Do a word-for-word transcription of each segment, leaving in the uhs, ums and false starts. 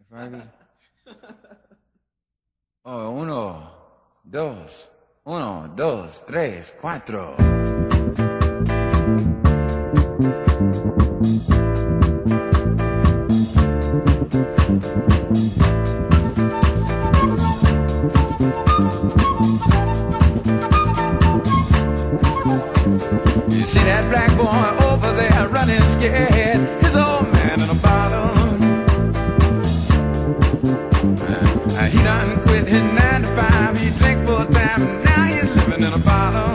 Friday. Oh, uno, dos, uno, dos, tres, cuatro. You see that black boy over there running scared, his old man in a bottle. Uh, he done quit his nine to five, he drink full time, and now he's living in a bottle.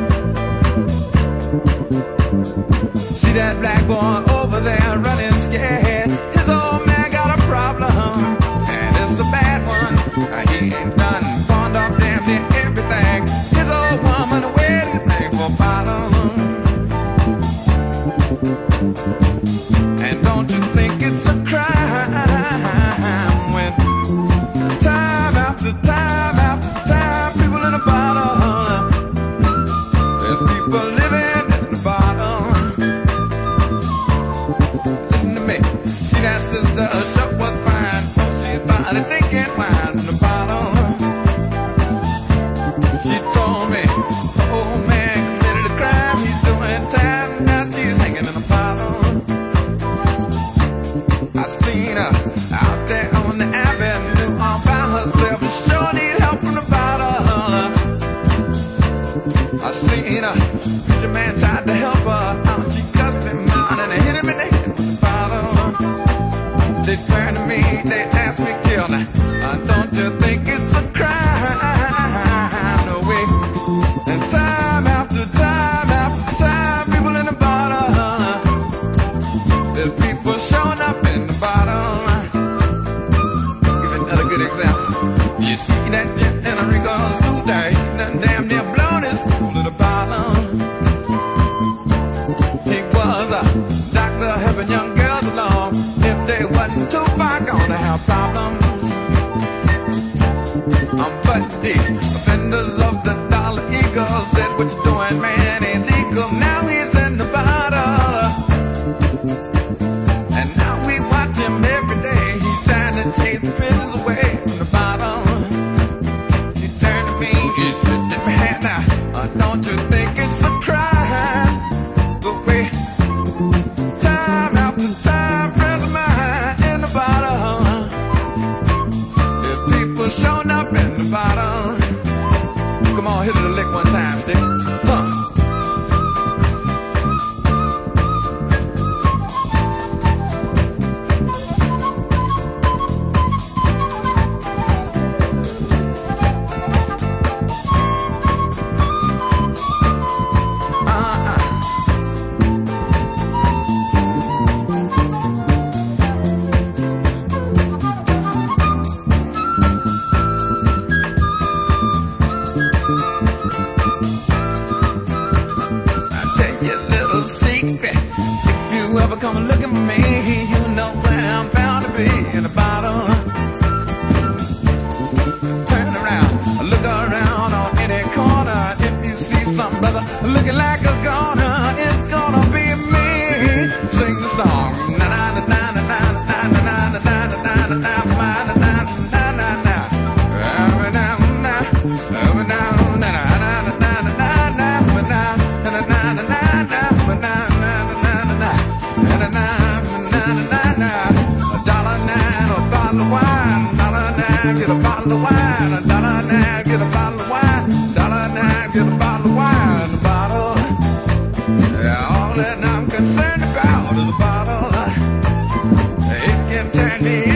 See that black boy over there running scared, his old man got a problem, and it's a bad one. Uh, he ain't done pawned off damn near everything. His old woman waiting big for a bottle. And don't you think it's a crime when time after time after time people in a bottle, there's people living in a bottle. Listen to me, see that sister, her show was fine, she's body drinking wine in a bottle. She told me, oh man committed a crime, he's doing time, now she's hanging in a bottle. I seen her out there on the avenue all by herself, and sure need help from the bottle. I seen her, preacher man tried to help her out, she cussed him out and hit him in the head with the bottle. They turned to me, they asked me, Gil, now, uh, don't you think it's a crime? No way. And time after time after time, people in the bottle, there's people showing up in the bottle. Give another good example. You see that gent in a Rico suit there, he done damn near blown his cool to the bottle. He was a doctor helping young girls along. If they wasn't too far, gonna have problems. Um, but the offenders of the dollar eagle said, what you doing, man, ain't legal. Now he's in the bottle, and now we watch him every day. He's trying to chase the prisoners away from the bottle. He turned to me, he said, let me hand out, uh, don't you think it's a crime the way time after time friends of mine in the bottle, there's people showing up in the bottle. Come on, hit it a lick one time, stick. Huh. If you ever come looking for me, you know where I'm bound to be, in a bottle. Turn around, look around on any corner. If you see some brother looking like a goner, it's gonna be me. Sing the song. Na na na na na na na na na na na na na na na na na. Get a bottle of wine, a dollar now, get a bottle of wine, dollar now, get a bottle of wine, a bottle. Yeah, all that I'm concerned about is a bottle. It can turn me